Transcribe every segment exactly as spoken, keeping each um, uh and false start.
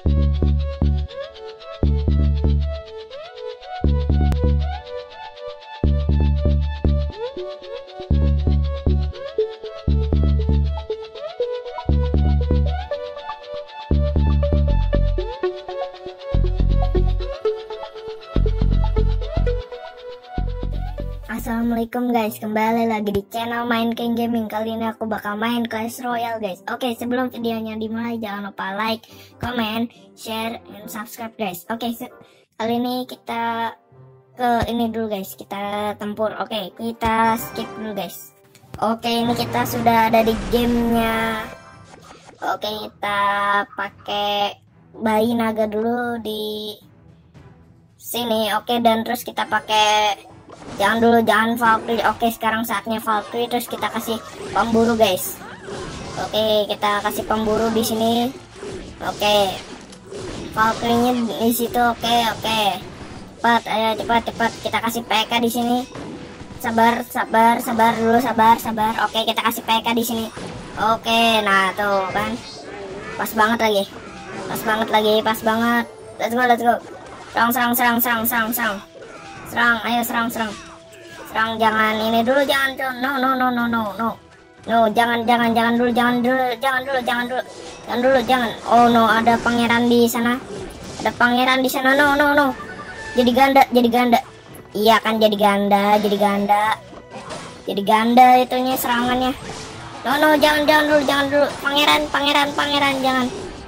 Assalamualaikum guys, kembali lagi di channel Main King Gaming. Kali ini aku bakal main Clash Royale guys. Oke, sebelum videonya dimulai jangan lupa like, comment, share, and subscribe guys. Oke, kali ini kita ke ini dulu guys, kita tempur. Oke, kita skip dulu guys. Oke, ini kita sudah ada di gamenya. Oke, kita pakai bayi naga dulu di sini. Oke, dan terus kita pakai jangan dulu jangan Valkyrie. Oke, sekarang saatnya Valkyrie, terus kita kasih pemburu guys. Oke, kita kasih pemburu di sini. Oke, Valkyrie-nya di situ. Oke, oke, cepat, ayo cepat cepat kita kasih P K di sini. Sabar sabar sabar dulu, sabar sabar. Oke, kita kasih P K di sini. Oke, nah tuh kan pas banget lagi, pas banget lagi, pas banget. Let's go, let's go. Serang serang serang serang serang serang serang, ayo serang serang serang. Jangan ini dulu, jangan no no no no no no no jangan jangan jangan dulu jangan dulu jangan dulu jangan dulu jangan dulu jangan. Oh no, ada pangeran di sana, ada pangeran di sana. No no no, jadi ganda jadi ganda. Iya kan, jadi ganda jadi ganda jadi ganda itunya serangannya. No no, jangan jangan dulu jangan dulu. Pangeran pangeran pangeran jangan,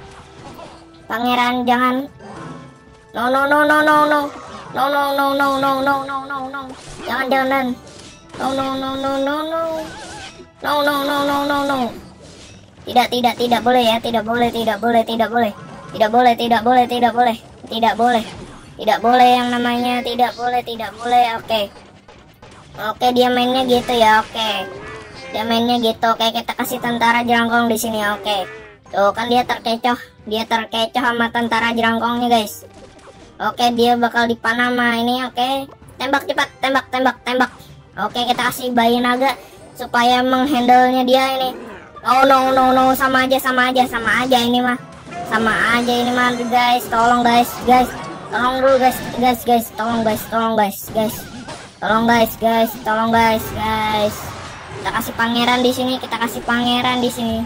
pangeran jangan. No no no no no no no no no no no no no no no jangan jangan. No no no no no no no no no no no no tidak tidak tidak boleh ya, tidak boleh tidak boleh tidak boleh tidak boleh tidak boleh tidak boleh tidak boleh tidak boleh yang namanya tidak boleh tidak boleh. Oke oke, dia mainnya gitu ya. Oke, dia mainnya gitu. Oke, kita kasih tentara jerangkong di sini. Oke, tuh kan dia terkecoh dia terkecoh sama tentara jerangkongnya guys. Oke, dia bakal di Panama ini. Oke, tembak cepat, tembak tembak tembak. Oke, kita kasih bayi naga supaya menghandle nya dia ini. Oh no no no, sama aja sama aja sama aja ini mah sama aja ini mah guys. Tolong guys guys tolong dulu guys guys guys tolong guys tolong guys guys tolong guys guys tolong guys guys. Kita kasih pangeran di sini, kita kasih pangeran di sini.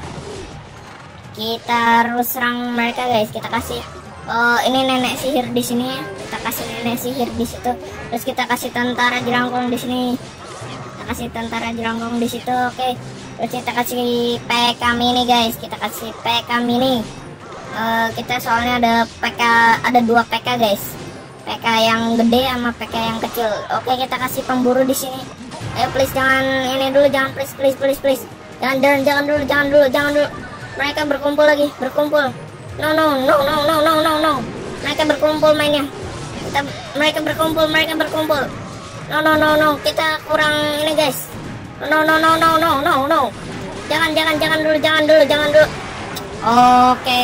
Kita harus serang mereka guys. Kita kasih Uh, ini nenek sihir di sini, kita kasih nenek sihir di situ. Terus kita kasih tentara jerangkong di sini, kita kasih tentara jerangkong di situ. Oke, terus kita kasih P K mini guys, kita kasih P K mini. Uh, kita soalnya ada P K, ada dua P K guys, P K yang gede sama P K yang kecil. Oke, kita kasih pemburu di sini. Ayo please, jangan ini dulu, jangan please please please please, jangan jangan jangan dulu jangan dulu jangan dulu. Mereka berkumpul lagi, berkumpul. No no no no no no no no. Mereka berkumpul mainnya. Kita mereka berkumpul, mereka berkumpul. No no no no, kita kurang ini guys. No no no no no no no. Jangan jangan jangan dulu, jangan dulu, jangan dulu. Oke.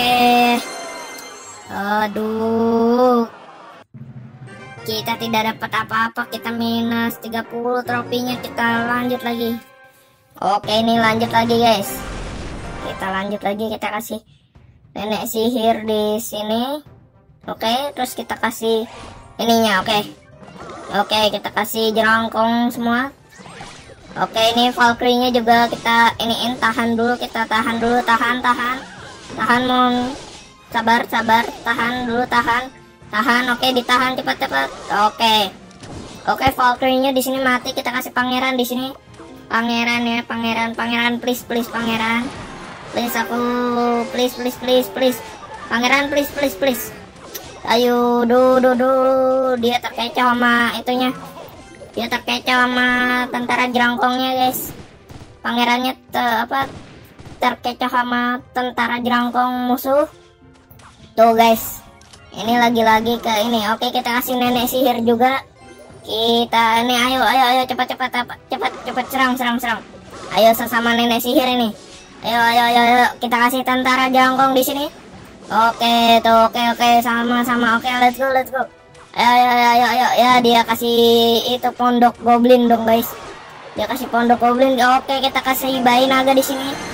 Aduh. Kita tidak dapat apa-apa, kita minus tiga puluh trofinya. Kita lanjut lagi. Oke, ini lanjut lagi guys. Kita lanjut lagi, kita kasih nenek sihir di sini. Oke, terus kita kasih ininya. Oke oke, kita kasih jerangkong semua. Oke, ini Valkyrie-nya juga kita iniin. Tahan dulu, kita tahan dulu, tahan tahan tahan mon, sabar sabar, tahan dulu, tahan tahan. Oke, ditahan cepat cepat. Oke oke, Valkyrie-nya di sini mati. Kita kasih pangeran di sini. Pangeran ya, pangeran pangeran please please pangeran. Please aku, please please please please pangeran, please please please. Ayo, du du du, dia terkecoh sama itunya, dia terkecoh sama tentara jerangkongnya guys. Pangerannya te, apa terkecoh sama tentara jerangkong musuh. Tuh guys, ini lagi-lagi ke ini. Oke, kita kasih nenek sihir juga. Kita ini, ayo ayo ayo cepat cepat cepat cepat serang serang serang. Ayo sesama nenek sihir ini. Ayo, ayo, ayo, ayo, kita kasih tentara jerangkong di sini. Oke, tuh, oke, oke, sama-sama. Oke, let's go, let's go. Ayo, ayo, ayo, ayo, ayo, ya, dia kasih itu pondok goblin dong, guys. Dia kasih pondok goblin. Oke, kita kasih bayi naga di sini.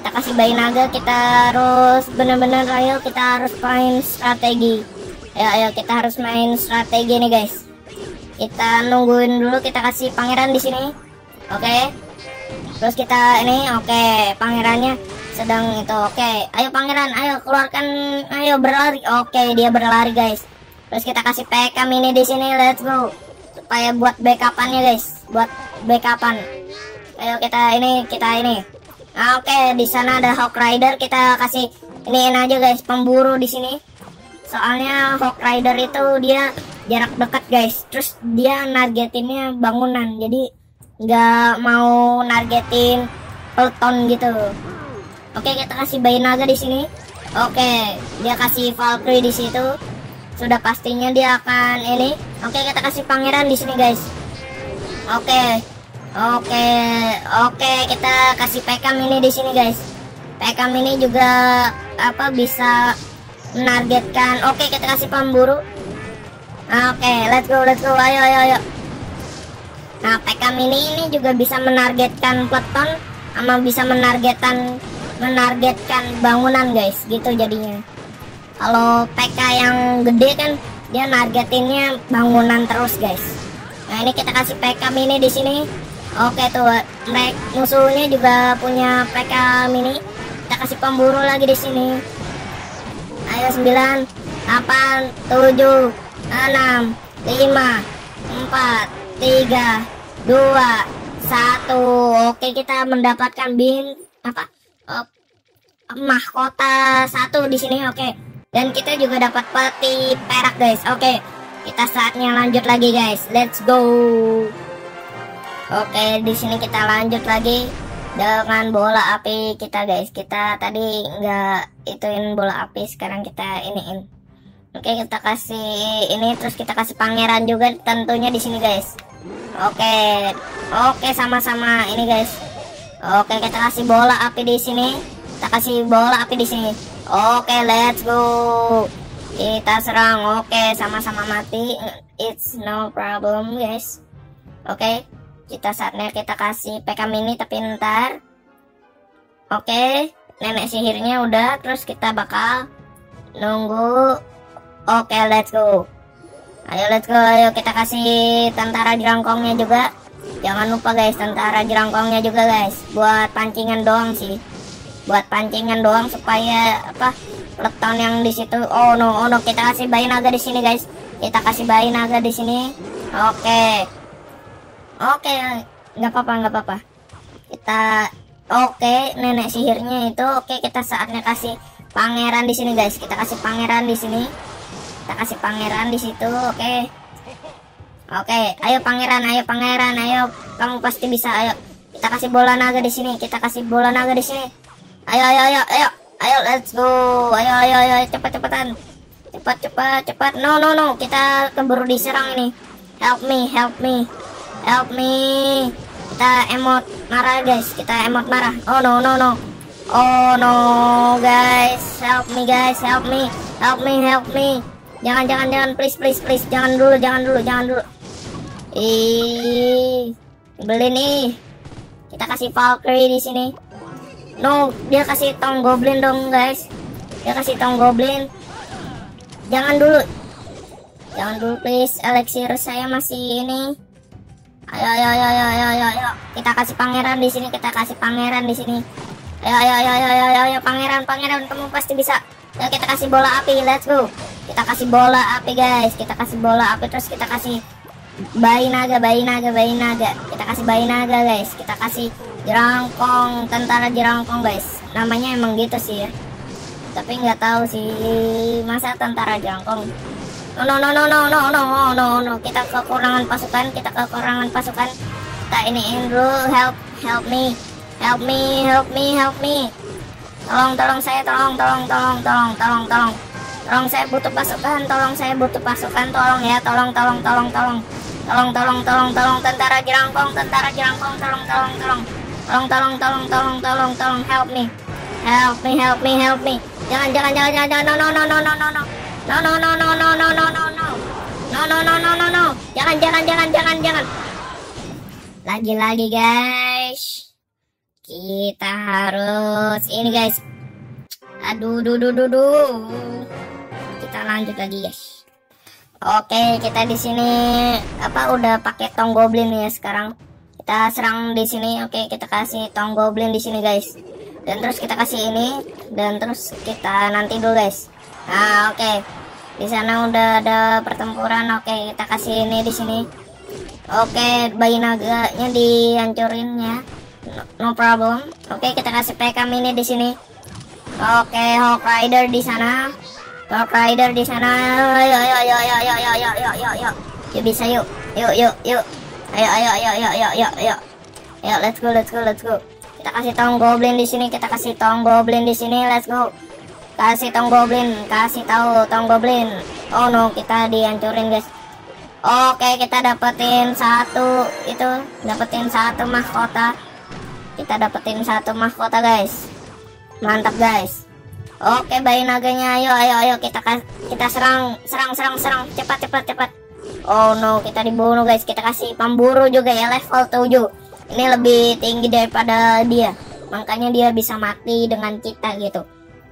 kita kasih bayi naga, kita harus bener-bener, ayo kita harus main strategi. Ayo ayo kita harus main strategi nih guys. Kita nungguin dulu, kita kasih pangeran di sini. Oke. Terus kita ini, oke, pangerannya sedang itu. Oke, ayo pangeran, ayo keluarkan, ayo berlari. Oke, dia berlari guys. Terus kita kasih P K mini di sini, let's go. Supaya buat backupannya guys, buat backupan. Ayo kita ini, kita ini. Nah, oke, di sana ada Hawk Rider, kita kasih iniin aja guys, pemburu di sini. Soalnya Hawk Rider itu dia jarak dekat guys, terus dia nargetinnya bangunan, jadi nggak mau nargetin peloton gitu. Oke, kita kasih bayi naga di sini. Oke, dia kasih Valkyrie di situ. Sudah pastinya dia akan ini. Oke, kita kasih pangeran di sini guys. Oke. Oke, oke, kita kasih P K mini di sini guys. P K mini juga apa bisa menargetkan. Oke, kita kasih pemburu. Oke, let's go, let's go, ayo, ayo, ayo. Nah, P K mini ini juga bisa menargetkan peleton, sama bisa menargetkan menargetkan bangunan guys, gitu jadinya. Kalau P K yang gede kan dia nargetinnya bangunan terus guys. Nah, ini kita kasih P K mini di sini. Oke tuh, mereka musuhnya juga punya P K mini. Kita kasih pemburu lagi di sini. Ayo sembilan, delapan, tujuh, enam, lima, empat, tiga, dua, satu. Oke, kita mendapatkan bin apa? Oh, mahkota satu di sini. Oke. Dan kita juga dapat peti perak guys. Oke. Kita saatnya lanjut lagi guys. Let's go. Oke, di sini kita lanjut lagi dengan bola api kita guys. Kita tadi nggak ituin bola api, sekarang kita iniin. Oke, kita kasih ini, terus kita kasih pangeran juga tentunya di sini guys. Oke, oke sama-sama ini guys. Oke, kita kasih bola api di sini. Kita kasih bola api di sini. Oke, let's go. Kita serang. Oke, sama-sama mati. It's no problem guys. Oke. Kita saatnya kita kasih P K mini tapi ntar. Oke, nenek sihirnya udah, terus kita bakal nunggu. Oke, let's go. Ayo let's go, ayo kita kasih tentara jerangkongnya juga. Jangan lupa guys, tentara jerangkongnya juga guys. Buat pancingan doang sih. Buat pancingan doang supaya apa? Peleton yang di situ. Oh no, oh no, kita kasih bayi naga di sini guys. Kita kasih bayi naga di sini. Oke. Oke, nggak apa-apa, nggak apa-apa. Kita oke, nenek sihirnya itu oke. Kita saatnya kasih pangeran di sini guys. Kita kasih pangeran di sini. Kita kasih pangeran di situ. Oke, oke. Ayo pangeran, ayo pangeran, ayo. Kamu pasti bisa. Ayo. Kita kasih bola naga di sini. Kita kasih bola naga di sini. Ayo, ayo, ayo, ayo, ayo, let's go. Ayo, ayo, ayo, cepat-cepatan. Cepat, cepat, cepat. No, no, no. Kita keburu diserang ini. Help me, help me. Help me. Kita emot marah guys. Kita emot marah. Oh no no no. Oh no guys. Help me guys. Help me. Help me. Help me. Jangan jangan jangan. Please please please. Jangan dulu. Jangan dulu. Jangan dulu. Ih. Beli nih. Kita kasih Valkyrie di sini. No. Dia kasih tong goblin dong guys. Dia kasih tong goblin. Jangan dulu. Jangan dulu please. Elixir saya masih ini. Ayo, ayo, ayo, ayo, ayo, ayo, ayo. Kita kasih pangeran di sini. Kita kasih pangeran di sini. Ayo, ayo, ayo, ayo, ayo, ayo, ayo, pangeran, pangeran, kamu pasti bisa. Ayo kita kasih bola api. Let's go. Kita kasih bola api guys. Kita kasih bola api, terus kita kasih bayi naga, bayi naga, bayi naga. Kita kasih bayi naga guys. Kita kasih jerangkong, tentara jerangkong guys. Namanya emang gitu sih ya. Tapi nggak tahu sih masa tentara jerangkong. No no no no no no no no no. Kita kekurangan pasukan, kita kekurangan pasukan. Kita iniin dulu. Help, help me, help me, help me, help me. Tolong, tolong saya, tolong, tolong, tolong, tolong, tolong, tolong. Tolong saya butuh pasukan, tolong saya butuh pasukan, tolong ya, tolong, tolong, tolong, tolong. Tolong, tolong, tolong, tolong, tentara jerangkong, tentara jerangkong, tolong, tolong, tolong. Tolong, tolong, tolong, tolong, tolong, tolong, help me. Help me, help me, help me. Jangan, jangan, jangan, jangan, jangan, no, no, no, no, no, no, no. No no no no no no no no no no no no no no no. Jangan jangan jangan jangan jangan. Lagi-lagi guys. Kita harus ini guys. Aduh, duh, duh, duh, duh. Kita lanjut lagi guys. Oke, kita di sini apa udah pakai tong goblin ya sekarang. Kita serang di sini. Oke, kita kasih tong goblin di sini guys. Dan terus kita kasih ini dan terus kita nanti dulu guys. Nah, oke. Di sana udah ada pertempuran. Oke, kita kasih ini di sini. Oke, bayi naganya dihancurin ya. No, no problem. Oke, kita kasih P K mini di sini. Oke, Hawk Rider di sana. Hawk Rider di sana. Ayo, ayo, ayo, ayo, ayo, ayo, ayo, ayo, ayo, ayo. Yuk bisa yuk. Yuk, yuk, yuk. Ayo, ayo, ayo, ayo, ayo, ayo, ayo. Ayo, let's go, let's go, let's go. Kita kasih tong goblin di sini. Kita kasih tong goblin di sini. Let's go. Kasih tong goblin. Kasih tahu tong goblin. Oh no, kita dihancurin guys. Oke, kita dapetin satu itu, dapetin satu mahkota. Kita dapetin satu mahkota guys. Mantap guys. Oke, bayi naganya, ayo, ayo, ayo, kita kita serang, serang, serang, serang, cepat, cepat, cepat. Oh no, kita dibunuh guys. Kita kasih pemburu juga ya, level tujuh. Ini lebih tinggi daripada dia, makanya dia bisa mati dengan kita gitu.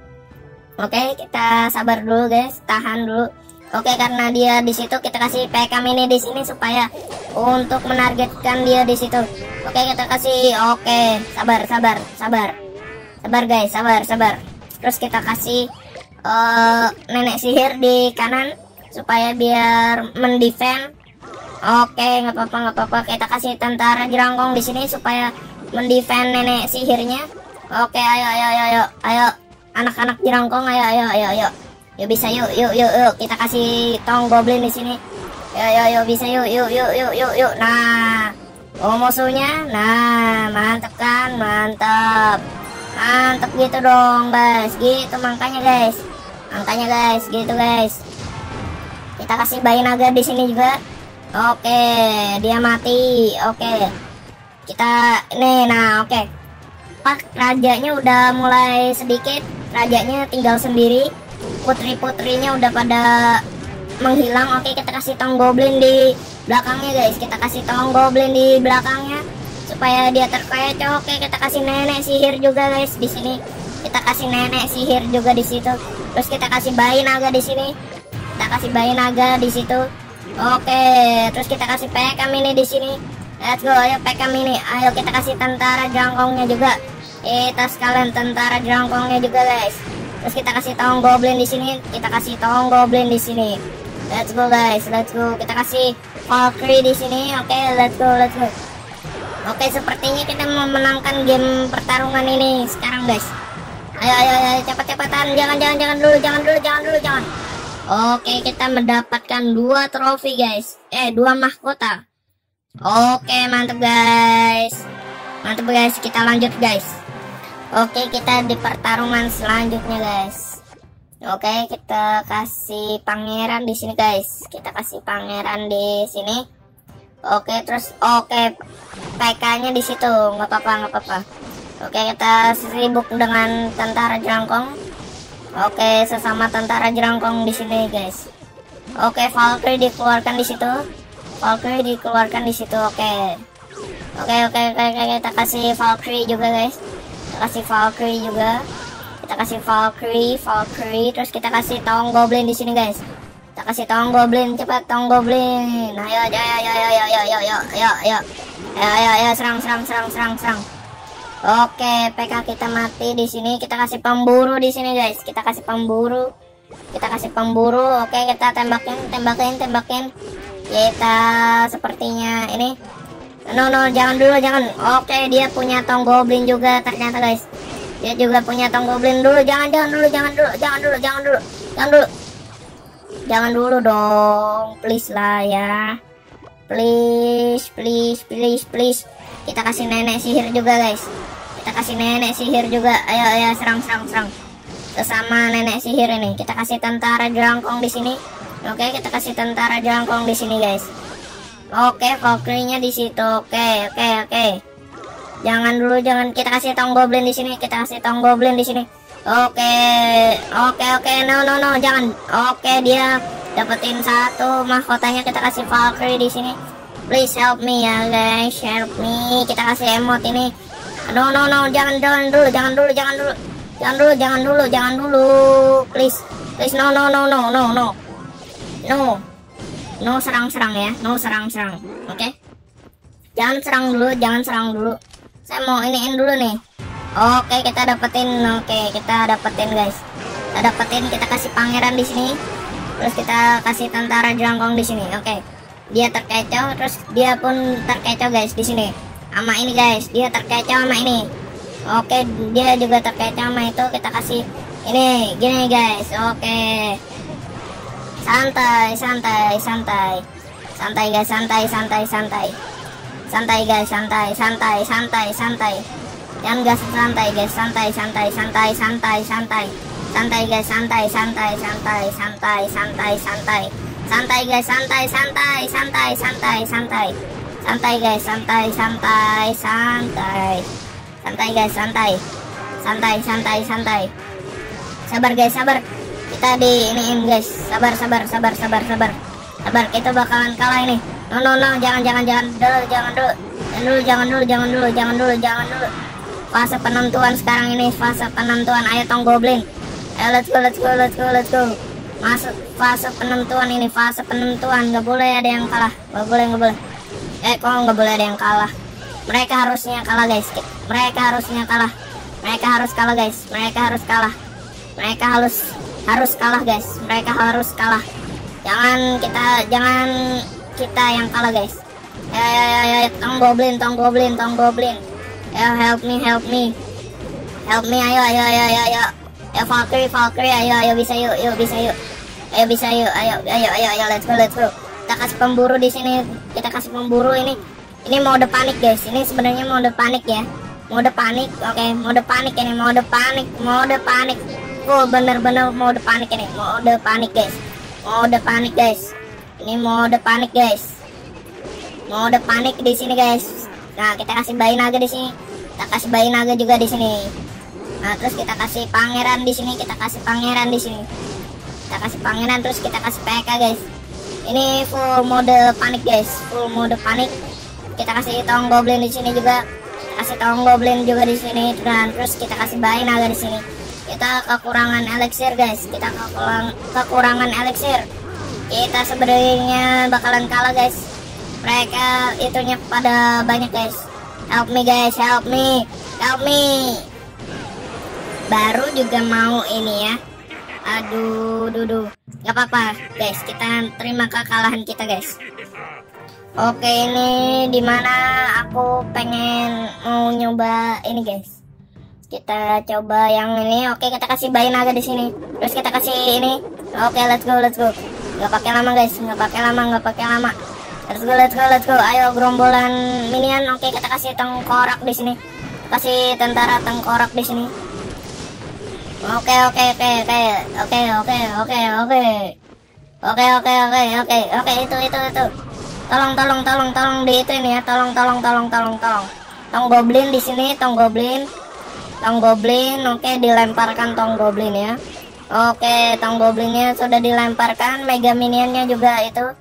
Oke, kita sabar dulu guys, tahan dulu. Oke, karena dia di situ kita kasih P K mini di sini supaya untuk menargetkan dia di situ. Oke, kita kasih. Oke, sabar, sabar, sabar. Sabar guys, sabar, sabar. Terus kita kasih uh, nenek sihir di kanan supaya biar mendefend. Oke, nggak apa-apa, nggak apa-apa. Kita kasih tentara jerangkong di sini supaya mendefend nenek sihirnya. Oke, ayo, ayo, ayo, ayo, ayo, anak-anak jerangkong, ayo, ayo, ayo, ayo. Yuk bisa, yuk, yuk, yuk, yuk. Kita kasih tong goblin di sini. Yuk, yuk, yuk, bisa, yuk, yuk, yuk, yuk, yuk, yuk. Nah, oh musuhnya, nah, mantap kan, mantap. Mantap gitu dong guys, gitu makanya guys, makanya guys, gitu guys. Kita kasih bayi naga di sini juga. Oke, dia mati. Oke, kita nih, nah oke. Pak rajanya udah mulai sedikit, rajanya tinggal sendiri, putri-putrinya udah pada menghilang. Oke, kita kasih tong goblin di belakangnya guys, kita kasih tong goblin di belakangnya supaya dia terkecoh. Oke, kita kasih nenek sihir juga guys di sini. Kita kasih nenek sihir juga di situ. Terus kita kasih bayi naga di sini. Kita kasih bayi naga di situ. Oke, terus kita kasih P K mini di sini. Let's go, ayo P K mini. Ayo kita kasih tentara jerangkongnya juga. Kita sekalian tentara jerangkongnya juga guys. Terus kita kasih tong goblin di sini. Kita kasih tong goblin di sini. Let's go guys, let's go. Kita kasih Valkyrie di sini. Oke, let's go, let's go. Oke, sepertinya kita memenangkan game pertarungan ini sekarang guys. Ayo, ayo, ayo, cepat-cepatan. Jangan, jangan, jangan dulu, jangan dulu, jangan dulu, jangan. Oke, kita mendapatkan dua trofi guys. Eh, dua mahkota. Oke, mantap guys. Mantap guys, kita lanjut guys. Oke, kita di pertarungan selanjutnya guys. Oke, kita kasih pangeran di sini guys. Kita kasih pangeran di sini. Oke, terus oke P K-nya di situ, nggak apa-apa, nggak apa-apa. Oke, kita sibuk dengan tentara jerangkong. Oke, sesama tentara jerangkong di sini guys. Oke, Valkyrie dikeluarkan di situ. Valkyrie dikeluarkan di situ. Oke. Oke, oke, oke, oke, kita kasih Valkyrie juga guys. Kita kasih Valkyrie juga. Kita kasih Valkyrie, Valkyrie, terus kita kasih tong goblin di sini guys. Kita kasih tong goblin, cepat tong goblin. Ayo, ayo, ayo, ayo, ayo, ayo, ayo, ayo, ayo, ayo, ayo, ayo, serang, serang, serang, serang, serang. Oke, P K kita mati di sini. Kita kasih pemburu di sini guys. Kita kasih pemburu. Kita kasih pemburu. Oke, kita tembakin, tembakin, tembakin. Kita sepertinya ini. No, no, jangan dulu, jangan. Oke, dia punya tong goblin juga ternyata guys. Dia juga punya tong goblin dulu. Jangan, jangan dulu, jangan dulu, jangan dulu, jangan dulu, jangan dulu. Jangan dulu dong, please lah ya. Please, please, please, please. Kita kasih nenek sihir juga guys. Kita kasih nenek sihir juga. Ayo, ayo, serang, serang, serang. Sesama nenek sihir ini. Kita kasih tentara jerangkong di sini. Oke, kita kasih tentara jerangkong di sini guys. Oke, Valkyrie-nya di situ. Oke, oke, oke. Jangan dulu, jangan. Kita kasih tong goblin di sini. Kita kasih tong goblin di sini. Oke, oke, oke, no, no, no, jangan. Oke, dia dapetin satu mahkotanya. Kita kasih Valkyrie di sini. Please help me ya guys, help me. Kita kasih emot ini. No no no, jangan jangan dulu, jangan dulu, jangan dulu. Jangan dulu, jangan dulu, jangan dulu. Please. Please no no no no no no. No. No serang-serang ya. No serang-serang. Oke. Okay? Jangan serang dulu, jangan serang dulu. Saya mau iniin dulu nih. Oke, kita dapetin. Oke, kita dapetin guys. Kita dapetin, kita kasih pangeran di sini. Terus kita kasih tentara jelangkung di sini. Oke. Dia terkecoh, terus dia pun terkecoh guys di sini. Sama ini guys, dia terkecoh sama ini. Oke, dia juga terkecoh sama itu. Kita kasih ini gini guys. Oke. Santai, santai, santai. Santai guys, santai, santai, santai. Santai guys, santai, santai, santai, santai. Jangan gas, santai guys, santai, santai, santai, santai, santai. Santai guys, santai, santai, santai, santai, santai, santai. Santai guys, santai, santai, santai, santai, santai. Santai guys, santai, santai, santai. Santai guys, santai. Santai, santai, santai. Sabar guys, sabar. Kita di iniin guys. Sabar, sabar, sabar, sabar, sabar. Sabar, kita bakalan kalah ini. No no no, jangan jangan jangan dulu, jangan dulu. Jangan dulu, jangan dulu, jangan dulu, jangan dulu, jangan dulu. Fase penentuan sekarang ini, fase penentuan. Ayo tong goblin. Ayo let's go, let's go, let's go, let's go. Masuk fase penentuan ini, fase penentuan. Gak boleh ada yang kalah. Gak boleh, gak boleh. Eh, kok nggak boleh ada yang kalah? Mereka harusnya kalah guys. Mereka harusnya kalah. Mereka harus kalah guys. Mereka harus kalah. Mereka harus harus kalah guys. Mereka harus kalah. Jangan kita, jangan kita yang kalah guys. Ya ya ya ya, tong goblin, tong goblin, tong goblin. Ya help me, help me, help me. Ayo ayo ayo ayo ayo. Ya Valkyrie, Valkyrie, ayo ayo bisa yuk, yuk bisa yuk. Ayo bisa yuk, ayo ayo ayo ayo let's go, let's go. Kita kasih pemburu di sini. Kita kasih pemburu ini. Ini mode panik guys. Ini sebenarnya mode panik ya. Mode panik. Oke, okay. Mode panik ini. Mode panik. Mode panik. Oh, bener-bener mode panik ini. Mode panik guys. Mode panik guys. Ini mode panik guys. Mode panik di sini guys. Nah, kita kasih bayi naga di sini. Kita kasih bayi naga juga di sini. Nah, terus kita kasih pangeran di sini. Kita kasih pangeran di sini. Kita kasih pangeran, terus kita kasih P K guys. Ini full mode panik guys, full mode panik. Kita kasih tong goblin di sini juga, kita kasih tong goblin juga di sini, dan terus kita kasih bayi naga di sini. Kita kekurangan elixir guys, kita kekurangan kekurangan elixir. Kita sebenarnya bakalan kalah guys. Mereka itunya pada banyak guys. Help me guys, help me, help me. Baru juga mau ini ya. Aduh, duduh. Gak apa-apa guys, kita terima kekalahan kita guys. Oke, ini dimana aku pengen mau nyoba ini guys. Kita coba yang ini. Oke, kita kasih bayi naga di sini. Terus kita kasih ini. Oke, let's go, let's go. Gak pakai lama guys, gak pakai lama, gak pakai lama. Let's go, let's go, let's go. Ayo gerombolan minion. Oke, kita kasih tengkorak di sini. Kasih tentara tengkorak di sini. Oke oke oke oke oke oke oke oke oke oke oke oke oke itu itu itu tolong tolong tolong tolong di itu ini ya, tolong tolong tolong tolong tolong tong goblin di sini, tong goblin tong goblin. Oke, dilemparkan tong goblin ya. Oke, tong goblinnya sudah dilemparkan, mega minionnya juga itu,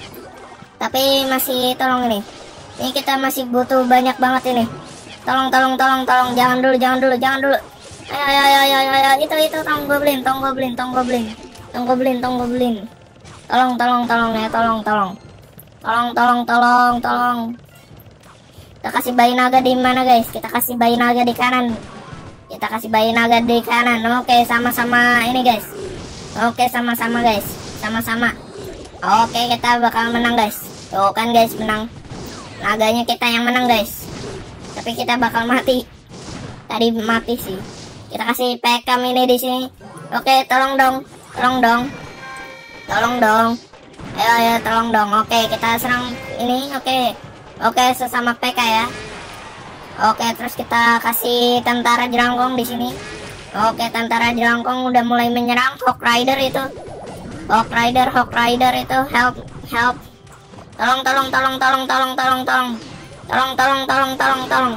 tapi masih tolong ini ini kita masih butuh banyak banget ini. Tolong tolong tolong tolong jangan dulu jangan dulu jangan dulu Ayo, ayo, ayo, ayo, ayo, itu, itu, tong goblin, tong goblin, tong goblin, tong goblin, tong goblin. Tolong, tolong, tolong ya, tolong, tolong, tolong, tolong, tolong, tolong. Kita kasih bayi naga di mana guys? Kita kasih bayi naga di kanan. Kita kasih bayi naga di kanan. Oke, sama-sama ini guys. Oke, sama-sama guys, sama-sama. Oke, kita bakal menang guys. Tuh kan guys, menang. Naganya kita yang menang guys. Tapi kita bakal mati. Tadi mati sih. Kita kasih P K mini di sini. Oke, tolong dong, tolong dong, tolong dong. Ayo, ayo, tolong dong. Oke, kita serang ini. Oke, oke, sesama P K ya. Oke, terus kita kasih tentara jelangkung di sini. Oke, tentara jelangkung udah mulai menyerang. Hawk Rider itu, Hawk Rider, Hawk Rider itu, help, help. Tolong, tolong, tolong, tolong, tolong, tolong, tolong, tolong, tolong, tolong, tolong, tolong.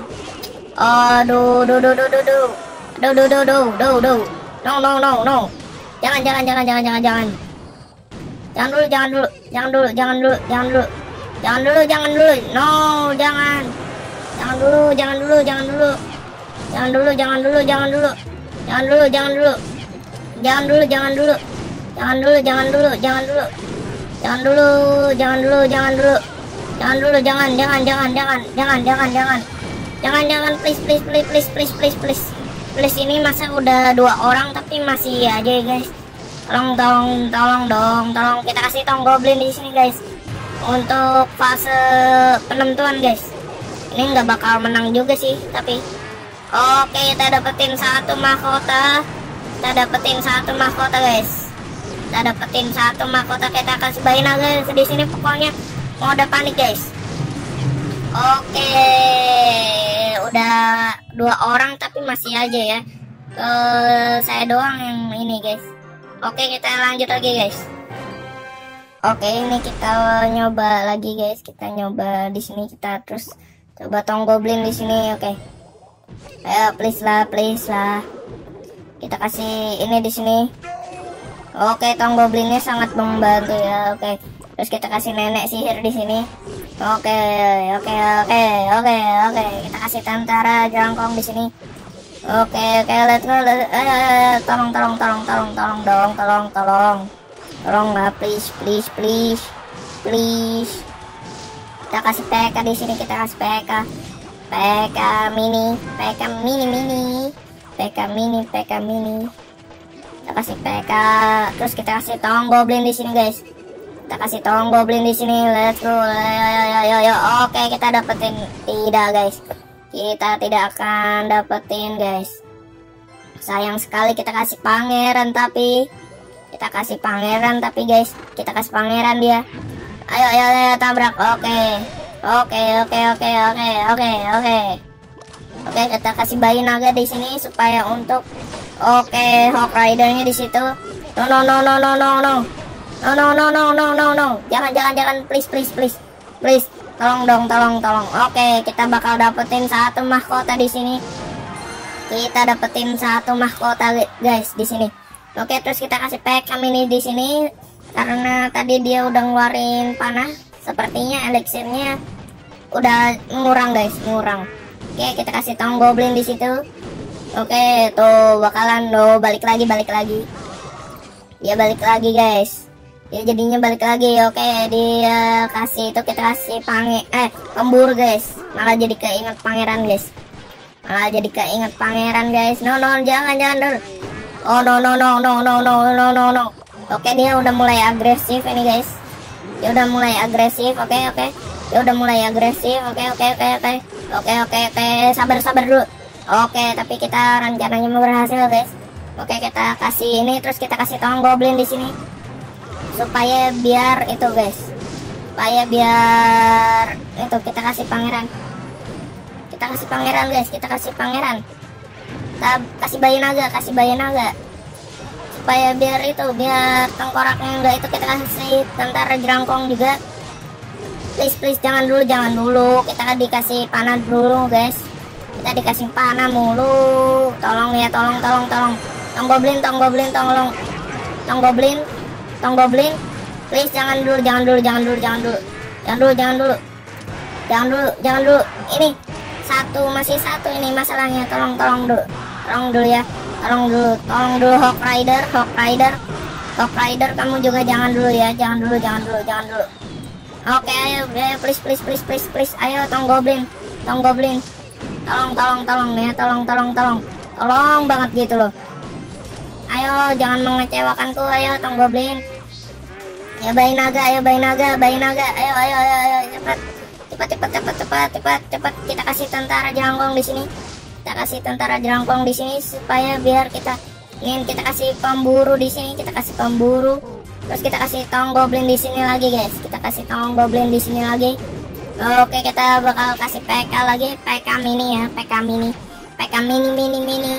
Aduh, duh, duh, duh, duh, duh. Duh, duh, duh, duh, duh, duh. No, no, no, no. Jangan, jangan, jangan, jangan, jangan, jangan. Jangan dulu, jangan dulu, jangan dulu, jangan dulu, jangan dulu. Jangan dulu, jangan dulu. No, jangan. Jangan dulu, jangan dulu, jangan dulu. jangan dulu, jangan dulu, jangan dulu, jangan dulu, jangan dulu, jangan dulu, jangan dulu, jangan dulu, jangan dulu, jangan dulu, jangan dulu, jangan dulu, jangan dulu, jangan dulu, jangan, jangan, jangan, jangan, jangan, jangan, jangan, jangan, jangan, please, please, please, please, please, please, please, please. Ini masa udah dua orang tapi masih aja ya guys. Tolong, tolong, tolong dong, tolong kita kasih tong goblin di sini guys. Untuk fase penentuan guys. Ini nggak bakal menang juga sih, tapi oke, kita dapetin satu mahkota. Kita dapetin satu mahkota guys. Kita dapetin satu mahkota. Kita kasih bayin guys di sini pokoknya mode panik guys. Oke, udah dua orang tapi masih aja ya. Uh, saya doang yang ini guys. Oke, kita lanjut lagi guys. Oke, ini kita nyoba lagi guys. Kita nyoba di sini, kita terus coba tong goblin di sini. Oke. Ayo please lah, please lah. Kita kasih ini di sini. Oke, tong goblinnya sangat membantu ya. Oke. Terus kita kasih nenek sihir di sini. Oke, oke, oke, oke, oke. Kita kasih tentara jelangkong di sini. Oke, oke, let's go. Let's, ayo, ayo, ayo. Tolong, tolong, tolong, tolong, tolong dong, tolong, tolong. Tolong lah, please, please, please, please. Kita kasih P K di sini, kita kasih P K. P K mini, P K mini mini, P K mini, P K mini. Kita kasih P K, terus kita kasih tong goblin di sini guys. Kita kasih tong goblin di sini, let's go. Ayo, ayo, ayo, ayo. Oke, kita dapetin tidak guys. Kita tidak akan dapetin guys. Sayang sekali kita kasih pangeran tapi kita kasih pangeran tapi guys, kita kasih pangeran dia. Ayo, ayo, ayo, tabrak. Oke. Oke, oke, oke, oke, oke, oke. Oke, kita kasih bayi naga di sini supaya untuk oke, Hawk Rider-nya di situ. No, no, no, no, no, no, no. No, no, no, no, no, no, no. Jangan, jangan, jangan, please, please, please. Please, tolong dong, tolong, tolong. Oke, kita bakal dapetin satu mahkota di sini. Kita dapetin satu mahkota guys di sini. Oke, terus kita kasih P K mini di sini karena tadi dia udah ngeluarin panah. Sepertinya elixirnya udah ngurang guys, ngurang. Oke, kita kasih tong goblin di situ. Oke, tuh bakalan lo balik lagi, balik lagi. Dia balik lagi guys. Dia jadinya balik lagi. Oke, dia kasih itu, kita kasih pange eh pemburu guys. Malah jadi keinget pangeran guys. Malah jadi keinget pangeran guys. No, no, jangan, jangan dulu. Oh no, no, no, no, no, no, no, no, no. Oke, dia udah mulai agresif ini guys. Dia udah mulai agresif. Oke, oke. Dia udah mulai agresif. Oke, oke, oke, oke. Oke, oke, oke. Sabar, sabar dulu. Oke, tapi kita rencananya mau berhasil guys. Oke, kita kasih ini, terus kita kasih tong goblin di sini. Supaya biar itu guys. Supaya biar itu kita kasih pangeran. Kita kasih pangeran guys, kita kasih pangeran. Kita kasih bayi naga, kasih bayi naga. Supaya biar itu, biar tengkoraknya enggak itu, kita kasih tentara jerangkong juga. Please, please, jangan dulu, jangan dulu. Kita dikasih panah dulu guys. Kita dikasih panah mulu. Tolong ya, tolong, tolong, tolong. Tong goblin, tong goblin, tolong. Tong goblin, tong goblin. Please, jangan dulu, jangan dulu, jangan dulu, jangan dulu. Jangan dulu, jangan dulu. Jangan dulu, jangan dulu. Ini satu, masih satu ini masalahnya. Tolong, tolong dulu. Tolong dulu ya. Tolong dulu, tolong dulu Hawk Rider, Hawk Rider. Hawk Rider, kamu juga jangan dulu ya. Jangan dulu, jangan dulu, jangan dulu. Oke, ayo, ayo, please, please, please, please, please. Ayo, tong goblin, tong goblin. Tolong, tolong, tolong ya, tolong, tolong, tolong. Tolong banget gitu loh. Ayo, jangan mengecewakanku, ayo, tong goblin. Ya, bayi naga, ayo, bayi naga, bayi naga. Ayo, ayo, ayo, ayo, cepat. Cepat, cepat, cepat, cepat, cepat, cepat. Kita kasih tentara jelangkong di sini. Kita kasih tentara jelangkong di sini supaya biar kita ingin kita kasih pemburu di sini, kita kasih pemburu. Terus kita kasih tong goblin di sini lagi, guys. Kita kasih tong goblin di sini lagi. Oke, kita bakal kasih P K lagi, P K mini ya, P K mini. P K mini mini mini.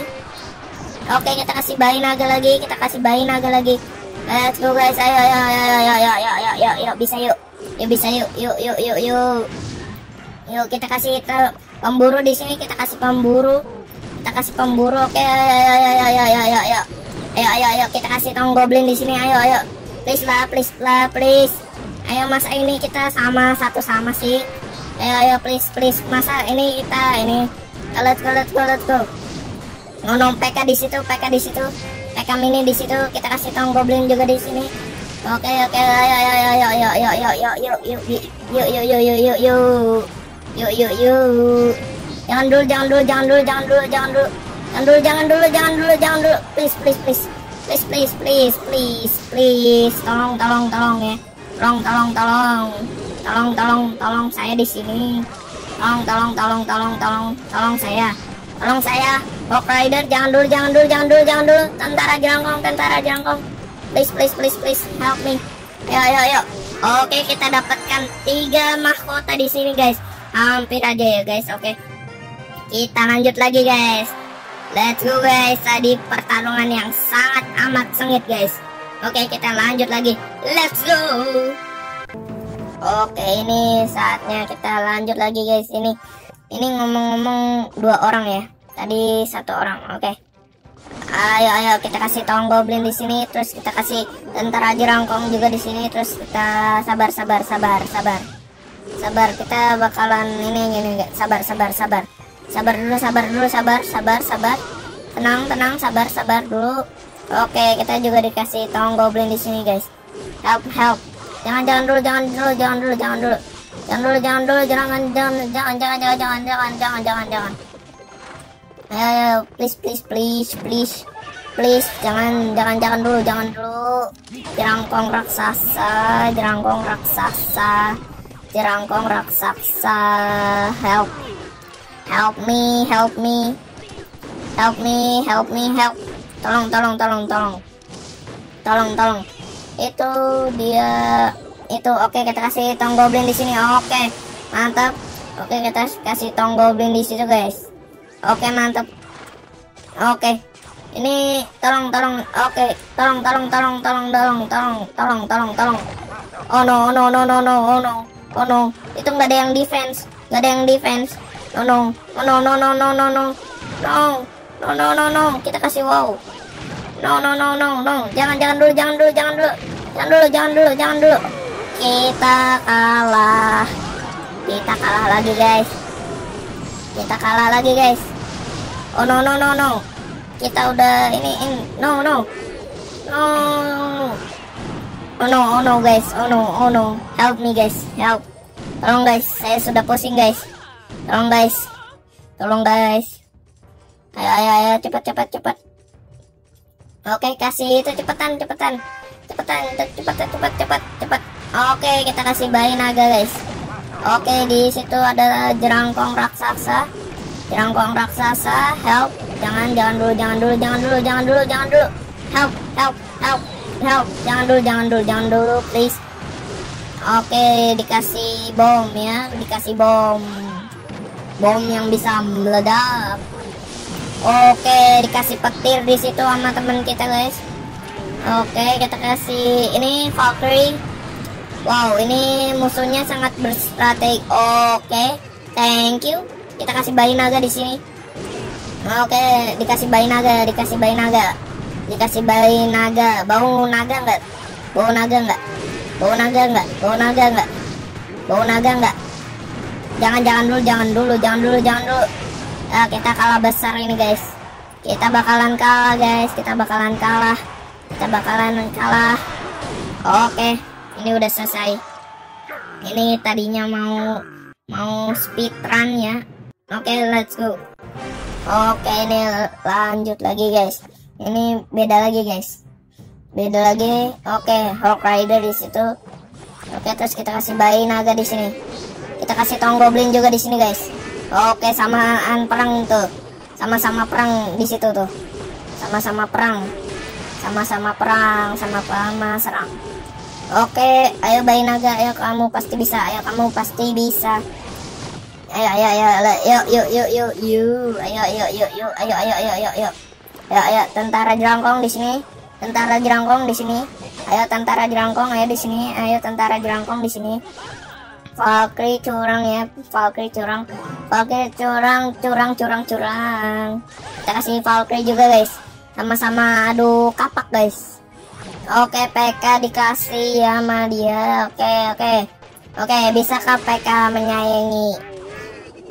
Oke, kita kasih bayi naga lagi, kita kasih bayi naga lagi. Let's go guys. Ayo ayo ayo ayo ayo ayo ayo ayo, ayo bisa yuk. Yuk bisa yuk. Yuk yuk yuk yuk. Yuk kita kasih pemburu di sini, kita kasih pemburu. Kita kasih pemburu. Oke, ayo ayo ayo ayo ayo ayo ayo. Ayo ayo ayo kita kasih tong goblin di sini. Ayo ayo. Please lah, please lah, please. Ayo, masa ini kita sama satu sama sih. Ayo ayo please please. Masa ini kita ini let's go, let's go, let's go. Ngono P K di situ, P K di situ, P K mini di situ. Kita kasih tong goblin juga di sini. Oke, oke, ayo, ayo, ayo, ayo, ayo, ayo, ayo, yuk, yuk, yuk, yuk, yuk, yuk, yuk, yuk, yuk, yuk, yuk, yuk. Jangan dulu, jangan dulu, jangan dulu, jangan dulu, jangan dulu, jangan dulu, jangan dulu, jangan dulu, jangan dulu. Please, please, please, please, please, please, please, please. Tolong, tolong, tolong ya. Tolong, tolong, tolong, tolong, tolong, tolong saya di sini. Tolong, tolong, tolong, tolong, tolong, tolong saya. Tolong saya, Hawk Rider, jangan dulu, jangan dulu, jangan dulu, jangan dulu. Tentara jerangkong, tentara jerangkong. Please, please, please, please, help me. Ayo, ayo, ayo. Oke, kita dapatkan tiga mahkota di sini, guys. Hampir aja ya, guys. Oke, kita lanjut lagi, guys. Let's go, guys. Tadi pertarungan yang sangat amat sengit, guys. Oke, kita lanjut lagi. Let's go. Oke, ini saatnya kita lanjut lagi, guys. Ini, ini ngomong-ngomong dua orang ya. Tadi satu orang. Oke. Ayo, ayo, kita kasih tong goblin di sini, terus kita kasih tentara jerangkong juga di sini, terus kita sabar, sabar, sabar, sabar, sabar. Kita bakalan ini, ini, sabar, sabar, sabar, sabar dulu, sabar dulu, sabar, sabar, sabar, tenang, tenang, sabar, sabar dulu. Oke, kita juga dikasih tong goblin di sini, guys. Help, help. Jangan, jangan dulu, jangan dulu, jangan dulu, jangan dulu, jangan dulu, jangan dulu, jangan, jangan, jangan, jangan, jangan, jangan, jangan, jangan, jangan, jangan. Ayo, ayo, please, please, please, please, please, jangan, jangan, jangan dulu, jangan dulu. Jerangkong raksasa, jerangkong raksasa, jerangkong raksasa, help, help me, help me, help me, help me, help. Tolong, tolong, tolong, tolong, tolong, tolong. Itu dia, itu. Oke, kita kasih tong goblin di sini. Oke, mantap. Oke, kita kasih tong goblin di situ, guys. Oke, mantap. Oke, ini tolong, tolong. Oke, tolong, tolong, tolong, tolong, tolong, tolong, tolong, tolong, tolong. Oh no, no, no, no, no, oh no, oh no. Itu nggak ada yang defense, nggak ada yang defense. Oh no, oh no, no, no, no, no, no, no, no, no, no, no. Kita kasih wow. No, no, no, no, no. Jangan, jangan dulu, jangan dulu, jangan dulu, jangan dulu, jangan dulu, jangan dulu. Kita kalah. Kita kalah lagi, guys. Kita kalah lagi, guys. Oh no, no, no, no. Kita udah ini, ini. No, no, no. Oh no, oh no, guys. Oh no, oh no. Help me, guys. Help. Tolong, guys. Saya sudah pusing, guys. Tolong, guys. Tolong, guys. Ayo, ayo, ayo. Cepat, cepat, cepat. Oke, kasih itu cepetan, cepetan. Cepetan, cepat, cepat, cepat, cepat. Oke, kita kasih bayi naga, guys. Oke, di situ ada jerangkong raksasa. Jerangkong raksasa, help. Jangan, jangan dulu, jangan dulu, jangan dulu, jangan dulu, jangan dulu. Help, help, help, help. Jangan dulu, jangan dulu, jangan dulu, please. Oke, dikasih bom ya, dikasih bom. Bom yang bisa meledak. Oke, dikasih petir di situ sama teman kita, guys. Oke, kita kasih ini Valkyrie. Wow, ini musuhnya sangat berstrategi. Oke, thank you. Kita kasih bayi naga di sini. Oke, dikasih bayi naga, dikasih bayi naga, dikasih bayi naga. Bau naga enggak? Bau naga enggak? Bau naga enggak? Bau naga enggak? Bau naga enggak? Jangan, jangan dulu, jangan dulu, jangan dulu, jangan dulu. Nah, kita kalah besar ini, guys. Kita bakalan kalah, guys. Kita bakalan kalah. Kita bakalan kalah. Oke, ini udah selesai. Ini tadinya mau mau speedrun ya. Oke, let's go. Oke, ini lanjut lagi, guys. Ini beda lagi, guys. Beda lagi. Oke, Hawk Rider di situ. Oke, terus kita kasih bayi naga di sini. Kita kasih tong goblin juga di sini, guys. Oke, samaan perang tuh. Sama-sama perang di situ tuh. Sama-sama perang. Sama-sama perang, sama-sama serang. Oke, ayo bayi naga, ayo kamu pasti bisa. Ayo kamu pasti bisa. Ayo, ayo, ayo, ayo, yuk, yuk, yuk, yuk, yuk, ayo, ayo, yuk, yuk, ayo, ayo, ayo, ayo, ayo, ayo, ayo, tentara jerangkong di sini, tentara jerangkong di sini, ayo tentara jerangkong, ayo di sini, ayo tentara jerangkong di sini. Valkyrie curang ya, Valkyrie curang, Valkyrie curang, curang, curang, curang. Kita kasih Valkyrie juga, guys, sama-sama adu kapak, guys. Oke, P K dikasih sama dia. Oke, oke, oke, bisakah P K menyayangi